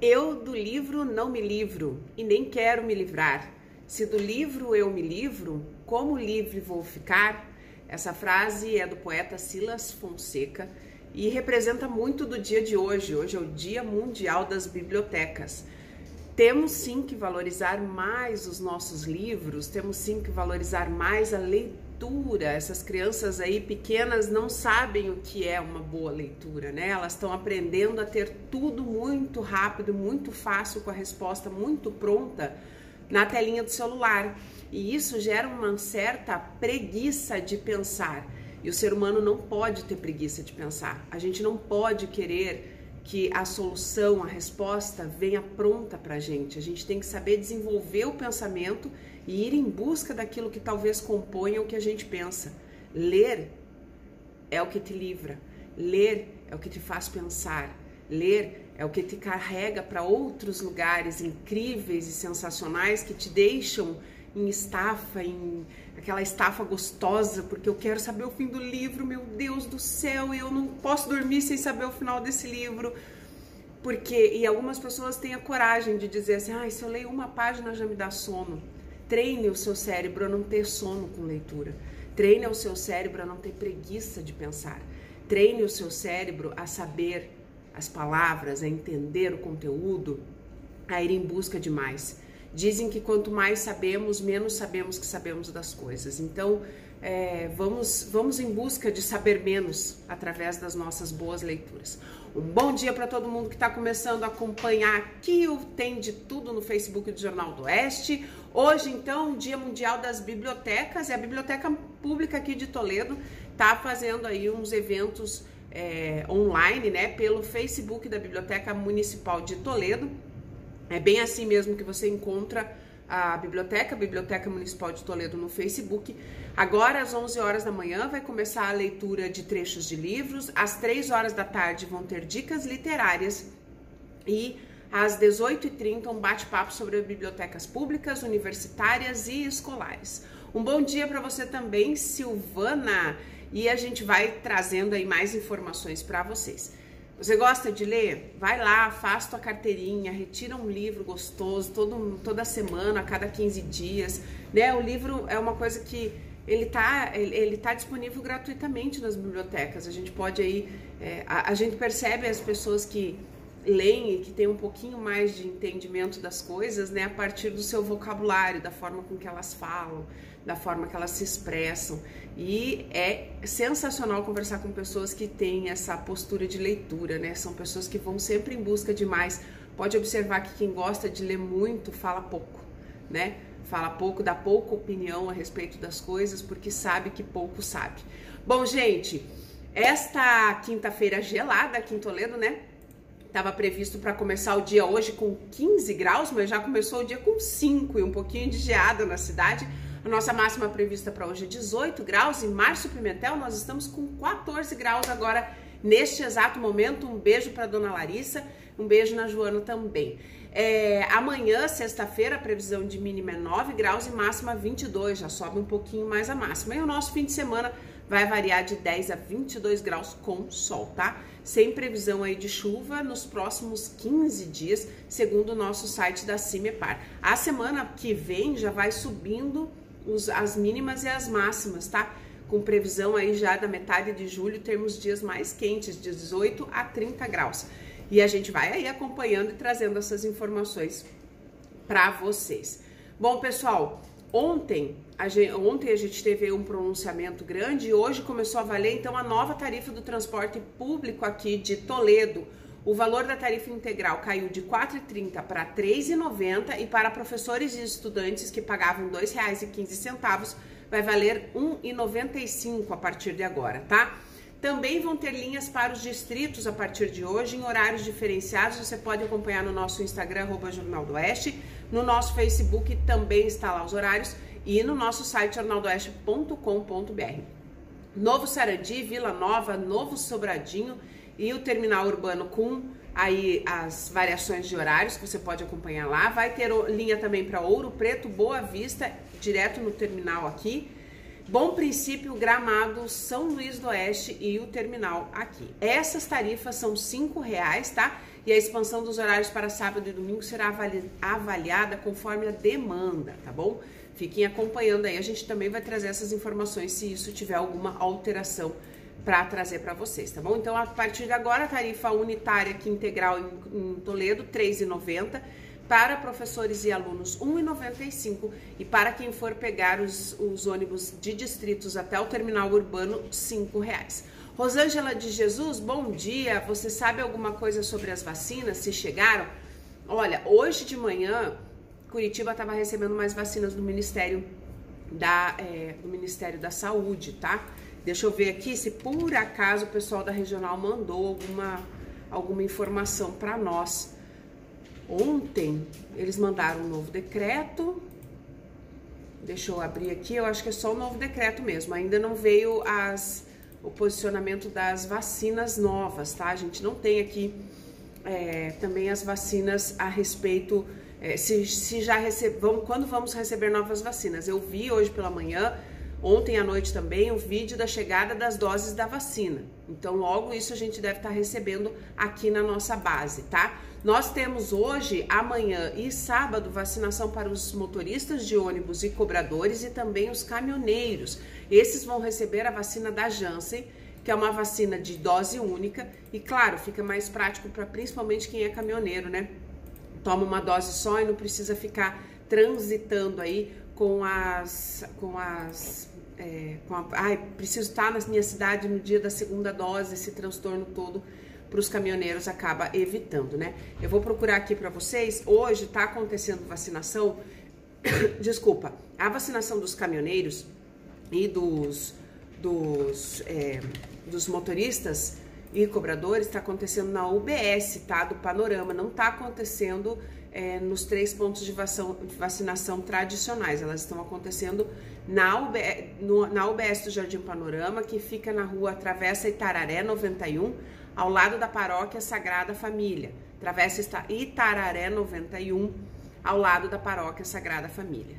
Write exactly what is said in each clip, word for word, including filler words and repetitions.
Eu do livro não me livro e nem quero me livrar. Se do livro eu me livro, como livre vou ficar? Essa frase é do poeta Silas Fonseca e representa muito do dia de hoje. Hoje é o Dia Mundial das Bibliotecas. Temos sim que valorizar mais os nossos livros, temos sim que valorizar mais a leitura. Essas crianças aí pequenas não sabem o que é uma boa leitura, né? Elas estão aprendendo a ter tudo muito rápido, muito fácil, com a resposta muito pronta na telinha do celular. E isso gera uma certa preguiça de pensar. E o ser humano não pode ter preguiça de pensar. A gente não pode querer que a solução, a resposta venha pronta para a gente. A gente tem que saber desenvolver o pensamento e ir em busca daquilo que talvez componha o que a gente pensa. Ler é o que te livra. Ler é o que te faz pensar. Ler é o que te carrega para outros lugares incríveis e sensacionais que te deixam em estafa, em aquela estafa gostosa, porque eu quero saber o fim do livro, meu Deus do céu, eu não posso dormir sem saber o final desse livro. Porque, e algumas pessoas têm a coragem de dizer assim, ah, se eu leio uma página já me dá sono. Treine o seu cérebro a não ter sono com leitura. Treine o seu cérebro a não ter preguiça de pensar. Treine o seu cérebro a saber as palavras, a entender o conteúdo, a ir em busca de mais. Dizem que quanto mais sabemos, menos sabemos que sabemos das coisas. Então, é, vamos, vamos em busca de saber menos através das nossas boas leituras. Um bom dia para todo mundo que está começando a acompanhar aqui o Tem de Tudo no Facebook do Jornal do Oeste. Hoje, então, Dia Mundial das Bibliotecas, e a Biblioteca Pública aqui de Toledo está fazendo aí uns eventos é, online, né, pelo Facebook da Biblioteca Municipal de Toledo. É bem assim mesmo que você encontra a biblioteca, a Biblioteca Municipal de Toledo no Facebook. Agora, às onze horas da manhã, vai começar a leitura de trechos de livros. Às três horas da tarde vão ter dicas literárias. E às dezoito e trinta, um bate-papo sobre bibliotecas públicas, universitárias e escolares. Um bom dia para você também, Silvana. E a gente vai trazendo aí mais informações para vocês. Você gosta de ler? Vai lá, faz tua carteirinha, retira um livro gostoso todo, toda semana, a cada quinze dias, né? O livro é uma coisa que ele tá, ele, ele tá disponível gratuitamente nas bibliotecas. A gente pode aí, é, a, a gente percebe as pessoas que leem e que têm um pouquinho mais de entendimento das coisas, né? A partir do seu vocabulário, da forma com que elas falam, da forma que elas se expressam. E é sensacional conversar com pessoas que têm essa postura de leitura, né? São pessoas que vão sempre em busca de mais. Pode observar que quem gosta de ler muito fala pouco, né? Fala pouco, dá pouca opinião a respeito das coisas, porque sabe que pouco sabe. Bom, gente, esta quinta-feira gelada aqui em Toledo, né? Estava previsto para começar o dia hoje com quinze graus, mas já começou o dia com cinco e um pouquinho de geada na cidade. A nossa máxima prevista para hoje é dezoito graus. Em Márcio Pimentel nós estamos com quatorze graus agora, neste exato momento. Um beijo para dona Larissa, um beijo na Joana também. É, amanhã, sexta-feira, a previsão de mínima é nove graus e máxima vinte e dois, já sobe um pouquinho mais a máxima. E o nosso fim de semana vai variar de dez a vinte e dois graus com sol, tá? Sem previsão aí de chuva nos próximos quinze dias, segundo o nosso site da Cimepar. A semana que vem já vai subindo os, as mínimas e as máximas, tá? Com previsão aí já da metade de julho, termos dias mais quentes, de dezoito a trinta graus. E a gente vai aí acompanhando e trazendo essas informações para vocês. Bom, pessoal, ontem a, gente, ontem a gente teve um pronunciamento grande e hoje começou a valer então a nova tarifa do transporte público aqui de Toledo. O valor da tarifa integral caiu de quatro reais e trinta centavos para três reais e noventa centavos e para professores e estudantes que pagavam dois reais e quinze centavos vai valer um real e noventa e cinco centavos a partir de agora, tá? Também vão ter linhas para os distritos a partir de hoje, em horários diferenciados. Você pode acompanhar no nosso Instagram, arroba Jornal do Oeste. No nosso Facebook também está lá os horários. E no nosso site, jornal do oeste ponto com ponto br. Novo Sarandi, Vila Nova, Novo Sobradinho e o terminal urbano com aí as variações de horários que você pode acompanhar lá. Vai ter linha também para Ouro Preto, Boa Vista, direto no terminal aqui. Bom Princípio, Gramado, São Luís do Oeste e o terminal aqui. Essas tarifas são cinco reais, tá? E a expansão dos horários para sábado e domingo será avali avaliada conforme a demanda, tá bom? Fiquem acompanhando aí, a gente também vai trazer essas informações se isso tiver alguma alteração para trazer para vocês, tá bom? Então, a partir de agora, a tarifa unitária aqui integral em, em Toledo, três reais e noventa centavos. Para professores e alunos, um real e noventa e cinco centavos. E para quem for pegar os, os ônibus de distritos até o terminal urbano, cinco reais. Rosângela de Jesus, bom dia. Você sabe alguma coisa sobre as vacinas, se chegaram? Olha, hoje de manhã, Curitiba estava recebendo mais vacinas do Ministério da, é, do Ministério da Saúde, tá? Deixa eu ver aqui se por acaso o pessoal da regional mandou alguma, alguma informação para nós. Ontem eles mandaram um novo decreto, deixa eu abrir aqui, eu acho que é só o novo decreto mesmo, ainda não veio as, o posicionamento das vacinas novas, tá? A gente não tem aqui é, também as vacinas a respeito, é, se, se já recebemos, quando vamos receber novas vacinas. Eu vi hoje pela manhã, ontem à noite também, o vídeo da chegada das doses da vacina. Então, logo isso a gente deve estar recebendo aqui na nossa base, tá? Nós temos hoje, amanhã e sábado, vacinação para os motoristas de ônibus e cobradores e também os caminhoneiros. Esses vão receber a vacina da Janssen, que é uma vacina de dose única. E, claro, fica mais prático para principalmente quem é caminhoneiro, né? Toma uma dose só e não precisa ficar transitando aí com as... Com as é, com a, ai, preciso estar na minha cidade no dia da segunda dose, esse transtorno todo para os caminhoneiros acaba evitando, né? Eu vou procurar aqui para vocês. Hoje está acontecendo vacinação, desculpa, a vacinação dos caminhoneiros e dos, dos, é, dos motoristas e cobradores está acontecendo na U B S, tá? Do Panorama, não está acontecendo é, nos três pontos de vacinação tradicionais, elas estão acontecendo na, U B, no, na U B S do Jardim Panorama, que fica na rua Travessa Itararé noventa e um, ao lado da Paróquia Sagrada Família. Travessa Itararé noventa e um, ao lado da Paróquia Sagrada Família.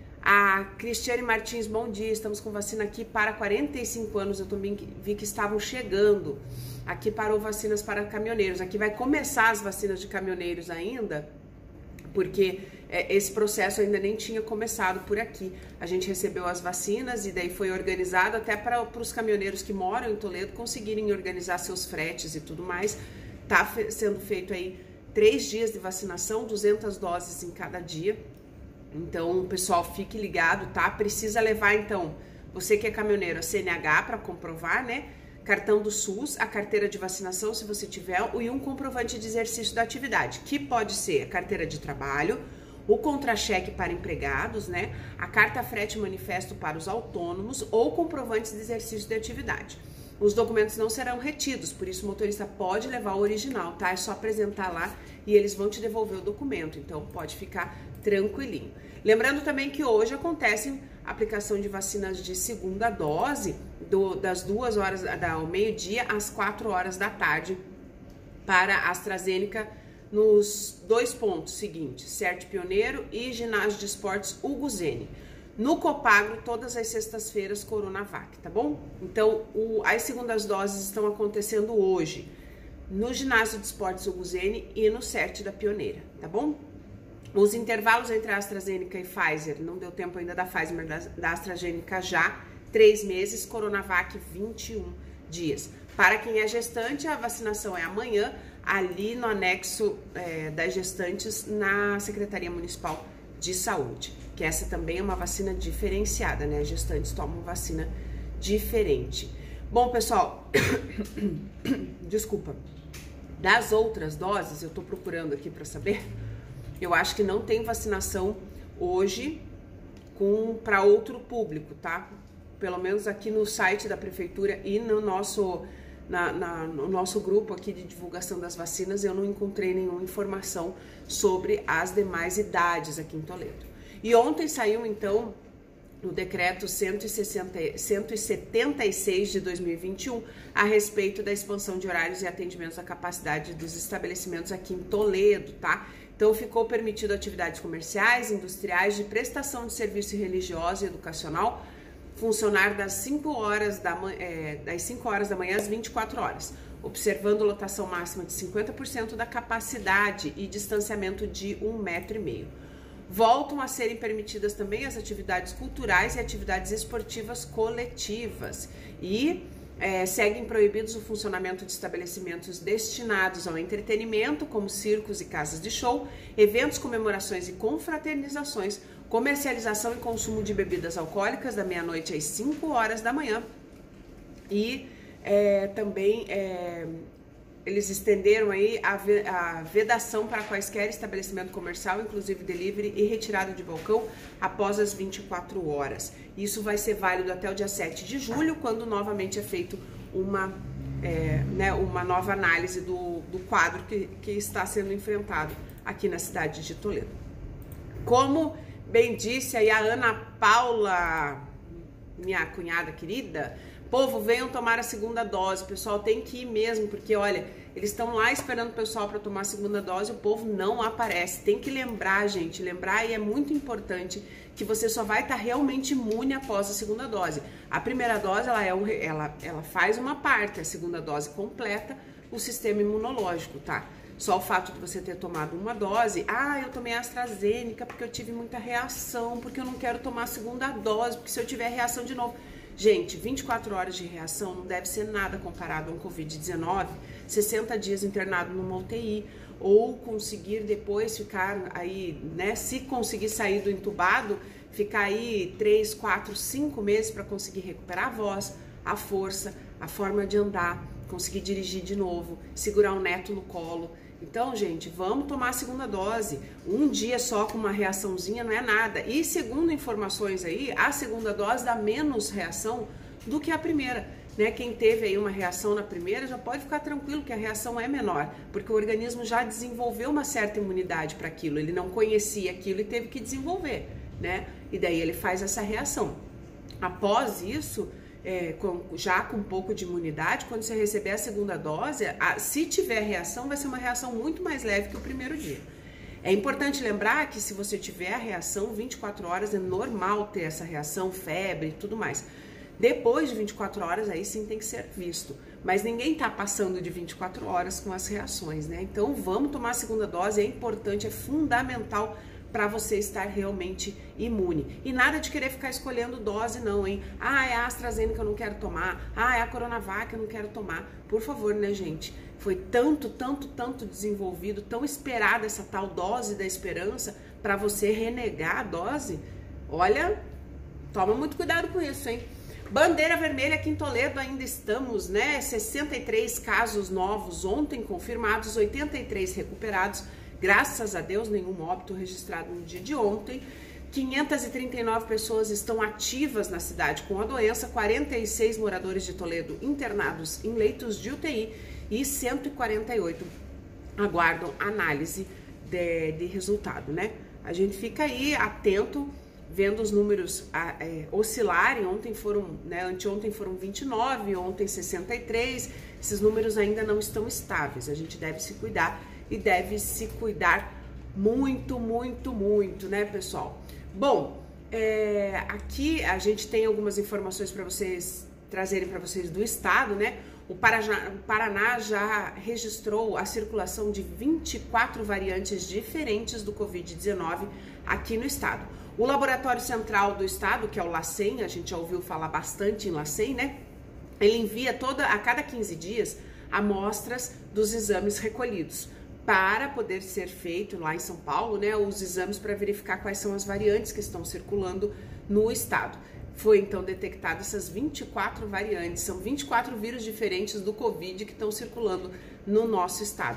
A Cristiane Martins, bom dia, estamos com vacina aqui para quarenta e cinco anos, eu também vi que estavam chegando. Aqui parou vacinas para caminhoneiros, aqui vai começar as vacinas de caminhoneiros ainda, porque é, esse processo ainda nem tinha começado por aqui. A gente recebeu as vacinas e daí foi organizado até para os caminhoneiros que moram em Toledo conseguirem organizar seus fretes e tudo mais. Tá fe sendo feito aí três dias de vacinação, duzentas doses em cada dia. Então, pessoal, fique ligado, tá? Precisa levar, então, você que é caminhoneiro, a C N H para comprovar, né? Cartão do SUS, a carteira de vacinação, se você tiver, e um comprovante de exercício da atividade, que pode ser a carteira de trabalho, o contra-cheque para empregados, né? A carta frete manifesto para os autônomos ou comprovantes de exercício de atividade. Os documentos não serão retidos, por isso o motorista pode levar o original, tá? É só apresentar lá e eles vão te devolver o documento, então pode ficar tranquilinho. Lembrando também que hoje acontece a aplicação de vacinas de segunda dose, do, das duas horas ao meio-dia às quatro horas da tarde, para a AstraZeneca nos dois pontos seguintes, Serte Pioneiro e Ginásio de Esportes Hugo Zene. No Copagro, todas as sextas-feiras, Coronavac, tá bom? Então, o, as segundas doses estão acontecendo hoje, no Ginásio de Esportes Hugo Zene e no Serte da Pioneira, tá bom? Os intervalos entre a AstraZeneca e Pfizer, não deu tempo ainda da Pfizer, mas da, da AstraZeneca já, três meses, Coronavac, vinte e um dias. Para quem é gestante, a vacinação é amanhã, ali no anexo é, das gestantes, na Secretaria Municipal de Saúde, que essa também é uma vacina diferenciada, né? As gestantes tomam vacina diferente. Bom, pessoal, desculpa, das outras doses, eu tô procurando aqui para saber, eu acho que não tem vacinação hoje para outro público, tá? Pelo menos aqui no site da prefeitura e no nosso, na, na, no nosso grupo aqui de divulgação das vacinas, eu não encontrei nenhuma informação sobre as demais idades aqui em Toledo. E ontem saiu, então, o decreto cento e setenta e seis de dois mil e vinte e um a respeito da expansão de horários e atendimentos à capacidade dos estabelecimentos aqui em Toledo, tá? Então, ficou permitido atividades comerciais, industriais, de prestação de serviço religioso e educacional, funcionar das cinco horas da, é, das cinco horas da manhã às vinte e quatro horas, observando lotação máxima de cinquenta por cento da capacidade e distanciamento de um metro e meio. Voltam a serem permitidas também as atividades culturais e atividades esportivas coletivas e é, seguem proibidos o funcionamento de estabelecimentos destinados ao entretenimento, como circos e casas de show, eventos, comemorações e confraternizações, comercialização e consumo de bebidas alcoólicas da meia-noite às cinco horas da manhã e é, também é, eles estenderam aí a, a vedação para quaisquer estabelecimento comercial, inclusive delivery e retirada de balcão após as vinte e quatro horas. Isso vai ser válido até o dia sete de julho, quando novamente é feito uma, é, né, uma nova análise do, do quadro que, que está sendo enfrentado aqui na cidade de Toledo. Como bem disse aí a Ana Paula, minha cunhada querida, povo, venham tomar a segunda dose, o pessoal tem que ir mesmo, porque olha, eles estão lá esperando o pessoal para tomar a segunda dose, o povo não aparece. Tem que lembrar, gente, lembrar, e é muito importante que você só vai estar realmente imune após a segunda dose. A primeira dose, ela, é o, ela, ela faz uma parte, a segunda dose completa o sistema imunológico, tá? Só o fato de você ter tomado uma dose, ah, eu tomei a AstraZeneca porque eu tive muita reação, porque eu não quero tomar a segunda dose, porque se eu tiver reação de novo... Gente, vinte e quatro horas de reação não deve ser nada comparado a um covid dezenove, sessenta dias internado numa U T I, ou conseguir depois ficar aí, né, se conseguir sair do entubado, ficar aí três, quatro, cinco meses para conseguir recuperar a voz, a força, a forma de andar, conseguir dirigir de novo, segurar o neto no colo. Então, gente, vamos tomar a segunda dose. Um dia só com uma reaçãozinha não é nada. E segundo informações aí, a segunda dose dá menos reação do que a primeira, né? Quem teve aí uma reação na primeira já pode ficar tranquilo que a reação é menor, porque o organismo já desenvolveu uma certa imunidade para aquilo. Ele não conhecia aquilo e teve que desenvolver, né? E daí ele faz essa reação. Após isso, É, com, já com um pouco de imunidade, quando você receber a segunda dose, a, se tiver reação, vai ser uma reação muito mais leve que o primeiro dia. É importante lembrar que se você tiver a reação, vinte e quatro horas é normal ter essa reação, febre e tudo mais. Depois de vinte e quatro horas, aí sim tem que ser visto. Mas ninguém tá passando de vinte e quatro horas com as reações, né? Então vamos tomar a segunda dose, é importante, é fundamental para você estar realmente imune. E nada de querer ficar escolhendo dose não, hein? Ah, é a AstraZeneca que eu não quero tomar. Ah, é a Coronavac que eu não quero tomar. Por favor, né, gente? Foi tanto, tanto, tanto desenvolvido, tão esperada essa tal dose da esperança para você renegar a dose. Olha, toma muito cuidado com isso, hein? Bandeira vermelha aqui em Toledo ainda estamos, né? sessenta e três casos novos ontem confirmados, oitenta e três recuperados. Graças a Deus, nenhum óbito registrado no dia de ontem. quinhentas e trinta e nove pessoas estão ativas na cidade com a doença, quarenta e seis moradores de Toledo internados em leitos de U T I e cento e quarenta e oito aguardam análise de, de resultado, né? A gente fica aí atento, vendo os números é, oscilarem. Ontem foram, né, anteontem foram vinte e nove, ontem sessenta e três. Esses números ainda não estão estáveis, a gente deve se cuidar. E deve se cuidar muito, muito, muito, né, pessoal? Bom, é, aqui a gente tem algumas informações para vocês trazerem para vocês do estado, né? O Paraná, o Paraná já registrou a circulação de vinte e quatro variantes diferentes do covid dezenove aqui no estado. O Laboratório Central do Estado, que é o LACEN, a gente já ouviu falar bastante em LACEN, né? Ele envia toda, a cada quinze dias amostras dos exames recolhidos, para poder ser feito lá em São Paulo, né, os exames para verificar quais são as variantes que estão circulando no estado. Foi então detectado essas vinte e quatro variantes, são vinte e quatro vírus diferentes do Covid que estão circulando no nosso estado.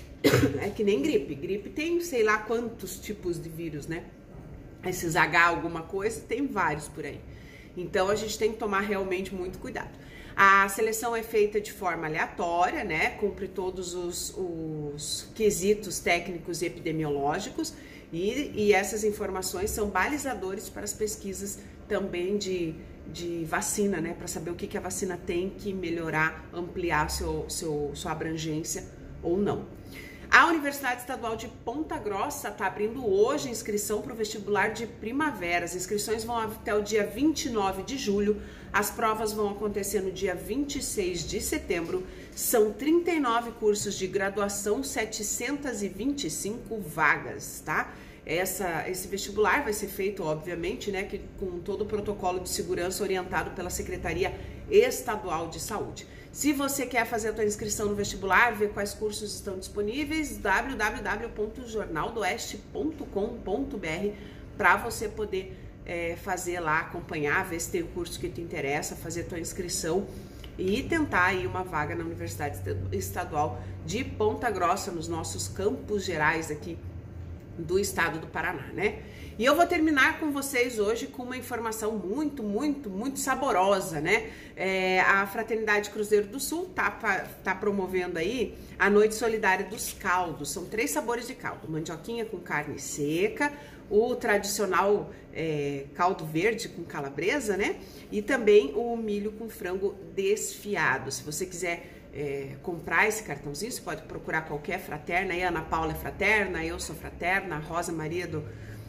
É que nem gripe, gripe tem sei lá quantos tipos de vírus, né? Esses H alguma coisa, tem vários por aí. Então a gente tem que tomar realmente muito cuidado. A seleção é feita de forma aleatória, né? Cumpre todos os, os quesitos técnicos e epidemiológicos e, e essas informações são balizadores para as pesquisas também de, de vacina, né? Para saber o que, que a vacina tem que melhorar, ampliar seu, seu, sua abrangência ou não. A Universidade Estadual de Ponta Grossa está abrindo hoje inscrição para o vestibular de primavera. As inscrições vão até o dia vinte e nove de julho. As provas vão acontecer no dia vinte e seis de setembro. São trinta e nove cursos de graduação, setecentas e vinte e cinco vagas, tá? Essa, esse vestibular vai ser feito, obviamente, né, que, com todo o protocolo de segurança orientado pela Secretaria Estadual de Saúde. Se você quer fazer a sua inscrição no vestibular, ver quais cursos estão disponíveis, w w w ponto jornal do oeste ponto com ponto b r, para você poder é, fazer lá, acompanhar, ver se tem o curso que te interessa, fazer a tua inscrição e tentar aí uma vaga na Universidade Estadual de Ponta Grossa, nos nossos campos gerais aqui do estado do Paraná, né? E eu vou terminar com vocês hoje com uma informação muito, muito, muito saborosa, né? É, a Fraternidade Cruzeiro do Sul tá, tá promovendo aí a Noite Solidária dos Caldos. São três sabores de caldo: mandioquinha com carne seca, o tradicional é, caldo verde com calabresa, né? E também o milho com frango desfiado. Se você quiser É, comprar esse cartãozinho, você pode procurar qualquer fraterna, aí a Ana Paula é fraterna, eu sou fraterna, a Rosa Maria do,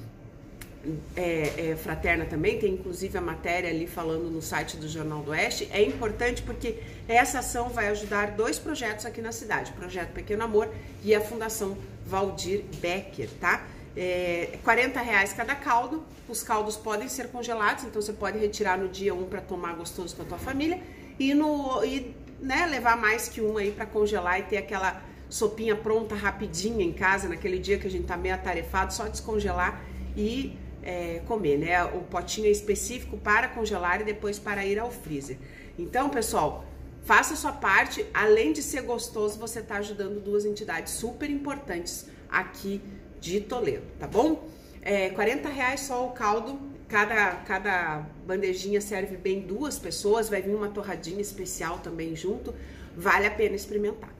é, é fraterna também, tem inclusive a matéria ali falando no site do Jornal do Oeste. É importante porque essa ação vai ajudar dois projetos aqui na cidade, o Projeto Pequeno Amor e a Fundação Valdir Becker, tá? É, quarenta reais cada caldo. Os caldos podem ser congelados, então você pode retirar no dia um para tomar gostoso com a tua família e no... E, né, levar mais que um aí para congelar e ter aquela sopinha pronta rapidinha em casa, naquele dia que a gente tá meio atarefado, só descongelar e é, comer, né? O potinho é específico para congelar e depois para ir ao freezer. Então, pessoal, faça a sua parte. Além de ser gostoso, você tá ajudando duas entidades super importantes aqui de Toledo, tá bom? É, quarenta reais só o caldo. Cada, cada bandejinha serve bem duas pessoas, vai vir uma torradinha especial também junto, vale a pena experimentar.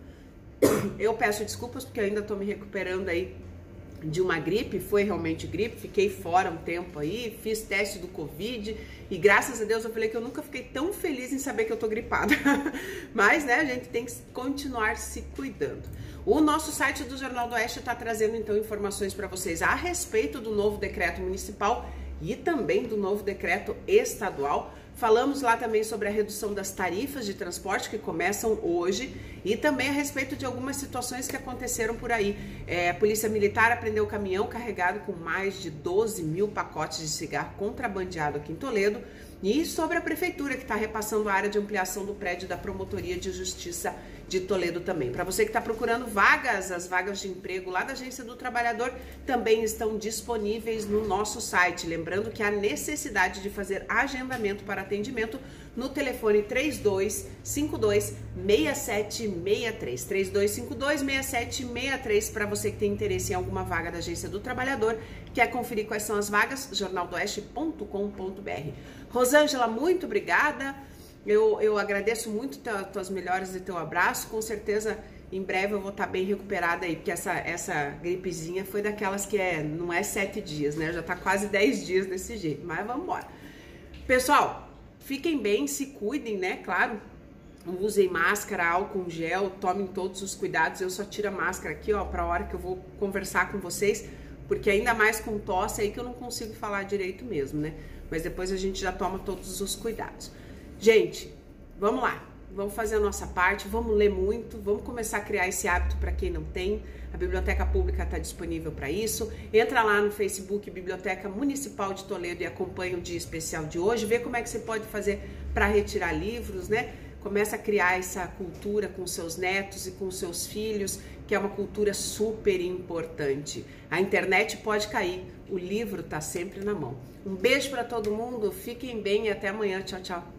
Eu peço desculpas porque eu ainda tô me recuperando aí de uma gripe, foi realmente gripe, fiquei fora um tempo aí, fiz teste do Covid e graças a Deus eu falei que eu nunca fiquei tão feliz em saber que eu tô gripada. Mas, né, a gente tem que continuar se cuidando. O nosso site do Jornal do Oeste tá trazendo então informações para vocês a respeito do novo decreto municipal e também do novo decreto estadual. Falamos lá também sobre a redução das tarifas de transporte que começam hoje e também a respeito de algumas situações que aconteceram por aí. É, a Polícia Militar apreendeu o caminhão carregado com mais de doze mil pacotes de cigarro contrabandeado aqui em Toledo e sobre a Prefeitura que está repassando a área de ampliação do prédio da Promotoria de Justiça de Toledo também. Para você que está procurando vagas, as vagas de emprego lá da Agência do Trabalhador também estão disponíveis no nosso site. Lembrando que há necessidade de fazer agendamento para atendimento no telefone três dois cinco dois, seis sete seis três. três dois cinco dois, seis sete seis três para você que tem interesse em alguma vaga da Agência do Trabalhador. Quer conferir quais são as vagas? jornal do oeste ponto com ponto b r. Rosângela, muito obrigada. Eu, eu agradeço muito as tuas melhoras e teu abraço. Com certeza, em breve eu vou estar bem recuperada aí, porque essa, essa gripezinha foi daquelas que é, não é sete dias, né? Já tá quase dez dias desse jeito, mas vamos embora. Pessoal, fiquem bem, se cuidem, né? Claro, usem máscara, álcool gel, tomem todos os cuidados. Eu só tiro a máscara aqui, ó, pra hora que eu vou conversar com vocês, porque ainda mais com tosse aí que eu não consigo falar direito mesmo, né? Mas depois a gente já toma todos os cuidados. Gente, vamos lá, vamos fazer a nossa parte, vamos ler muito, vamos começar a criar esse hábito para quem não tem. A Biblioteca Pública está disponível para isso. Entra lá no Facebook Biblioteca Municipal de Toledo e acompanha o dia especial de hoje, vê como é que você pode fazer para retirar livros, né? Começa a criar essa cultura com seus netos e com seus filhos, que é uma cultura super importante. A internet pode cair, o livro está sempre na mão. Um beijo para todo mundo, fiquem bem e até amanhã. Tchau, tchau.